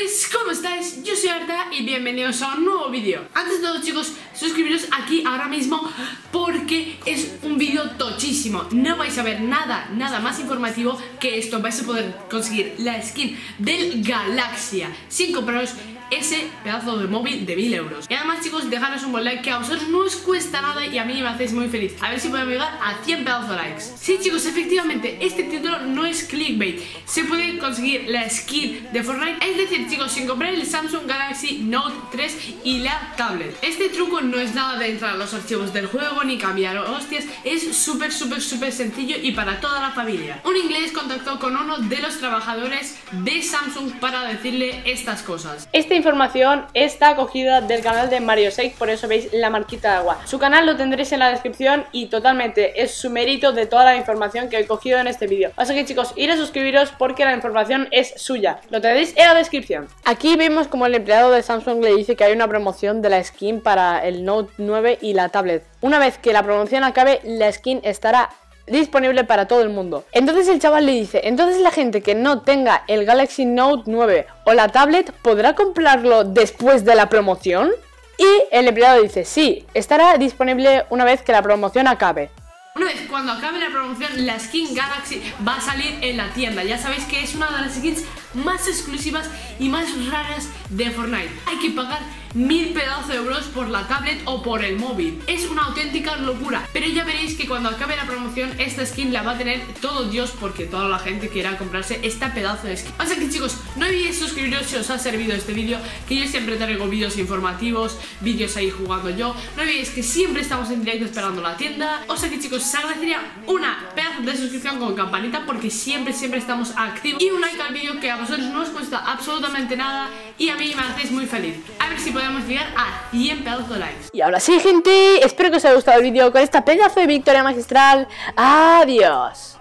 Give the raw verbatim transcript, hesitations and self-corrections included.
chavales, ¿cómo estáis? Yo soy Arta y bienvenidos a un nuevo vídeo. Antes de todo, chicos, suscribiros aquí ahora mismo porque es un vídeo tochísimo. No vais a ver nada, nada más informativo que esto. Vais a poder conseguir la skin del Galaxia sin compraros ese pedazo de móvil de mil euros. Y además, chicos, dejaros un buen like que a vosotros no os cuesta nada y a mí me hacéis muy feliz. A ver si podemos llegar a cien pedazos de likes. Sí, chicos, efectivamente, este título no es clickbait. Se puede conseguir la skin de Fortnite, es decir, chicos, sin comprar el Samsung Galaxy Note tres y la tablet. Este truco no es nada de entrar a los archivos del juego ni cambiar hostias. Es súper, súper, súper sencillo y para toda la familia. Un inglés contactó con uno de los trabajadores de Samsung para decirle estas cosas. Esta información está cogida del canal de Mario seis, por eso veis la marquita de agua. Su canal lo tendréis en la descripción y totalmente es su mérito de toda la información que he cogido en este vídeo. Así que, chicos, ir a suscribiros porque la información es suya. Lo tenéis en la descripción. Aquí vemos como el empleado de Samsung le dice que hay una promoción de la skin para el Note nueve y la tablet. Una vez que la promoción acabe, la skin estará disponible para todo el mundo. Entonces el chaval le dice, entonces la gente que no tenga el Galaxy Note nueve o la tablet podrá comprarlo después de la promoción. Y el empleado dice, sí, estará disponible una vez que la promoción acabe. Una vez cuando acabe la promoción, la skin Galaxy va a salir en la tienda. Ya sabéis que es una de las skins más exclusivas y más raras de Fortnite. Hay que pagar mil pedazos de euros por la tablet o por el móvil. Es una auténtica locura. Pero ya veréis que cuando acabe la promoción, esta skin la va a tener todo Dios, porque toda la gente quiera comprarse esta pedazo de skin. Así que, chicos, no olvidéis suscribiros si os ha servido este vídeo, que yo siempre traigo vídeos informativos, vídeos ahí jugando yo. No olvidéis que siempre estamos en directo esperando la tienda. O sea que, chicos, se agradecería una pedazo de suscripción con campanita, porque siempre, siempre estamos activos. Y un like al vídeo que a vosotros no os cuesta absolutamente nada y a mí me hacéis muy feliz. A ver si podemos llegar a cien pedazos de likes. Y ahora sí, gente, espero que os haya gustado el vídeo con esta pedazo de victoria magistral. Adiós.